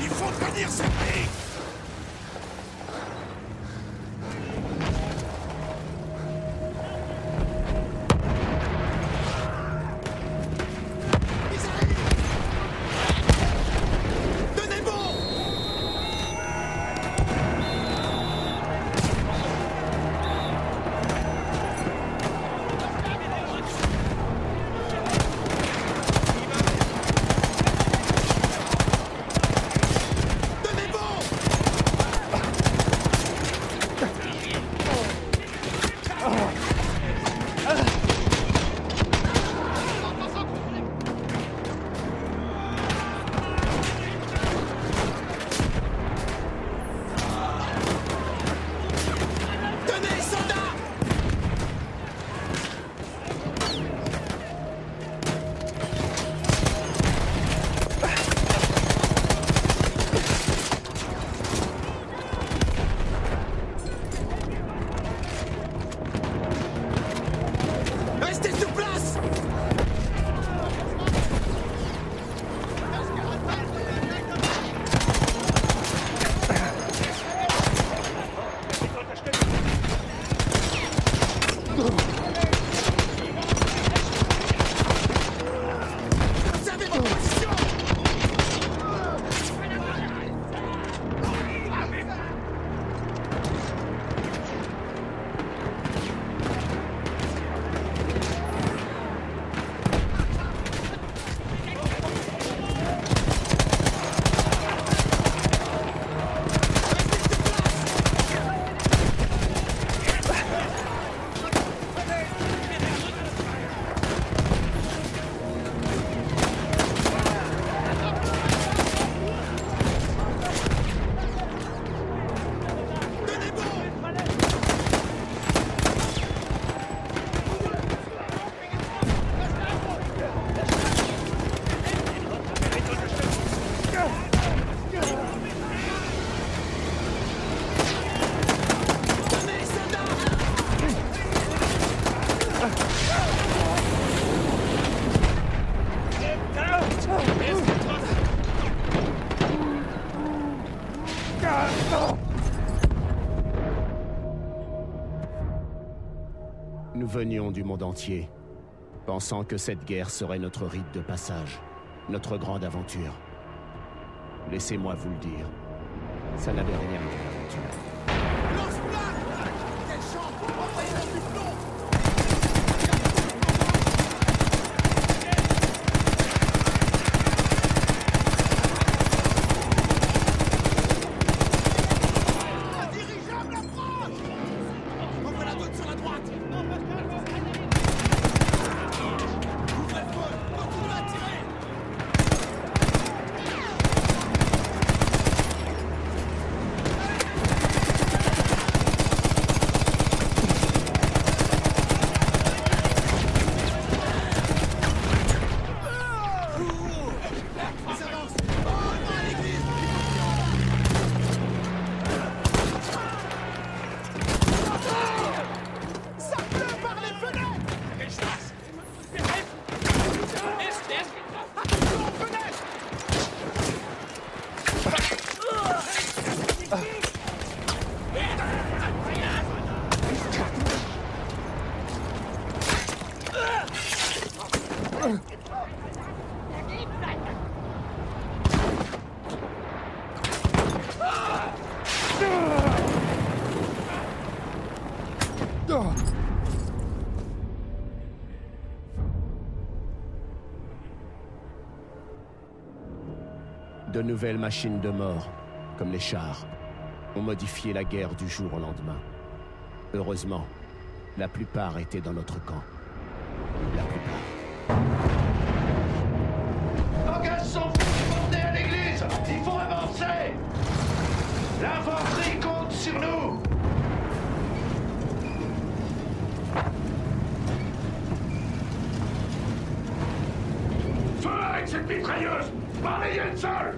faut tenir ces prix. Nous venions du monde entier, pensant que cette guerre serait notre rite de passage, notre grande aventure. Laissez-moi vous le dire, ça n'avait rien de l'aventure. Lance-flamme! Quel champ! Envoyez-le du plomb! Un dirigeable approche! On voit la d'autre sur la droite! Ouvrez le feu! Continuez à tirer! De nouvelles machines de mort, comme les chars, ont modifié la guerre du jour au lendemain. Heureusement, la plupart étaient dans notre camp. La plupart. Engage sont bordés à l'église! Il faut avancer! L'infanterie compte sur nous! Feu avec cette mitrailleuse! Balayez le sol!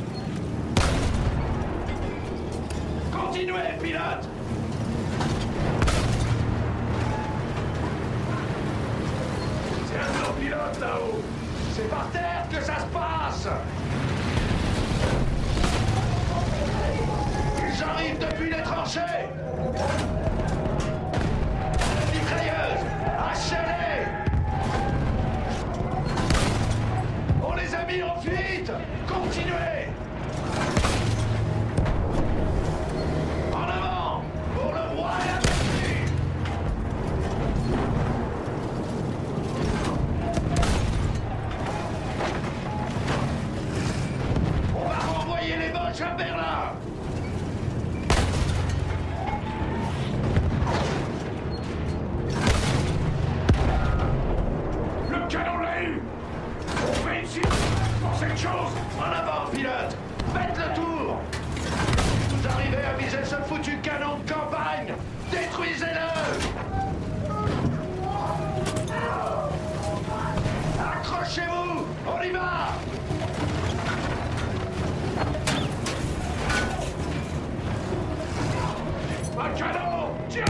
Continuez, pilote! C'est un de nos pilotes là-haut! C'est par terre que ça se passe! tranchées! Mitrailleuses! Hachez-les! On les a mis en fuite! Continuez! En avant! Pour le roi et la patrie! On va renvoyer les Boches à Berlin! Le canon l'a eu! On fait ici pour cette chose! En avant, pilote! Faites le tour! Vous arrivez à viser ce foutu canon de campagne! Détruisez-le! Accrochez-vous! On y va! Un canon! Tiens!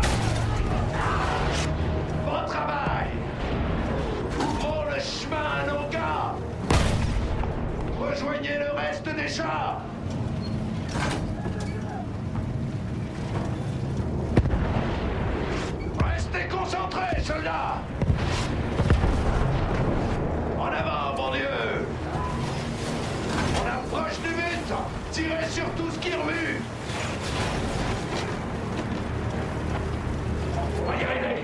Bon travail! Ouvrons le chemin à nos gars! Rejoignez le reste des chars! Restez concentrés, soldats! En avant, mon Dieu! On approche du but! Tirez sur tout ce qui remue! On va y arriver!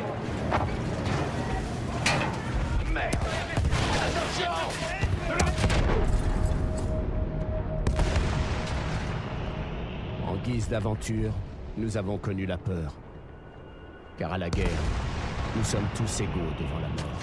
Merde! Attention! En guise d'aventure, nous avons connu la peur. Car à la guerre, nous sommes tous égaux devant la mort.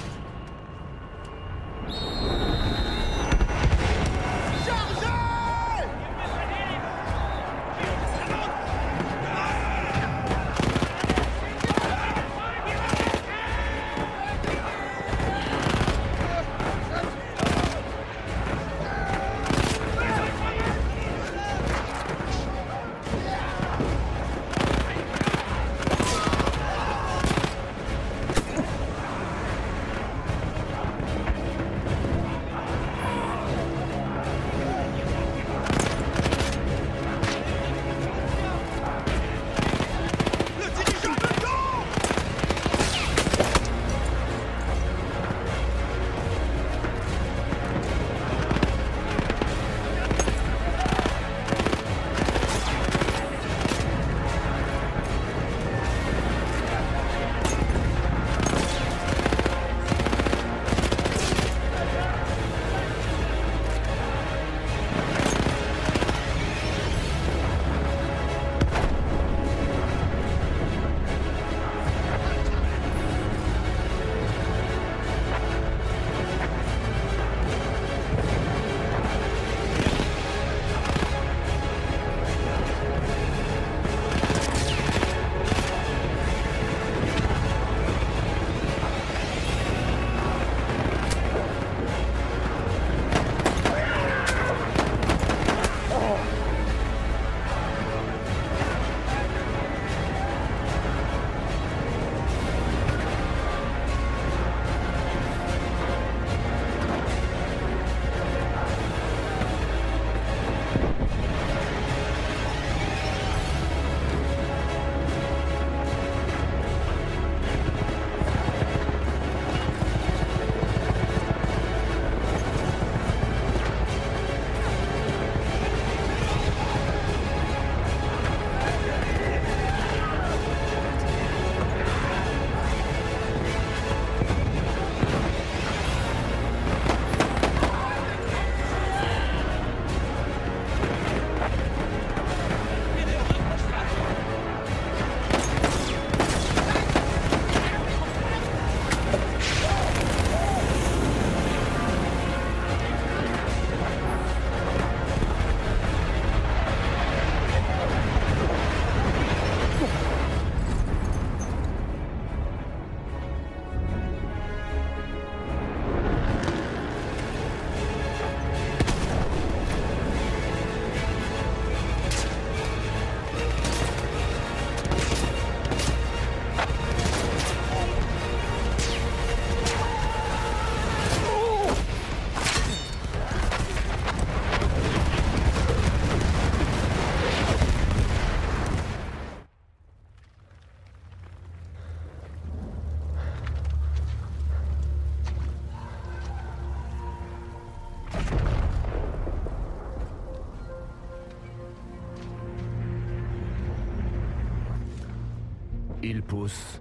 Il pousse.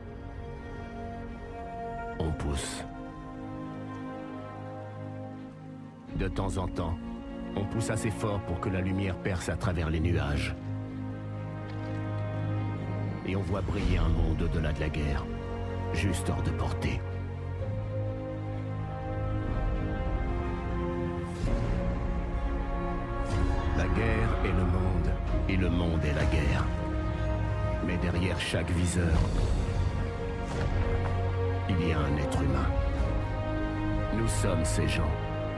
On pousse. De temps en temps, on pousse assez fort pour que la lumière perce à travers les nuages. Et on voit briller un monde au-delà de la guerre, juste hors de portée. La guerre est le monde, et le monde est la guerre. Mais derrière chaque viseur, il y a un être humain. Nous sommes ces gens.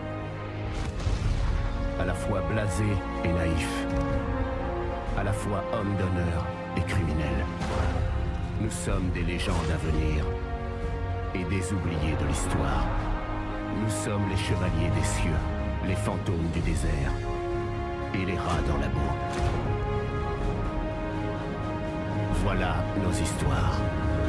À la fois blasés et naïfs. À la fois hommes d'honneur et criminels. Nous sommes des légendes à venir et des oubliés de l'histoire. Nous sommes les chevaliers des cieux, les fantômes du désert et les rats dans la boue. Voilà nos histoires.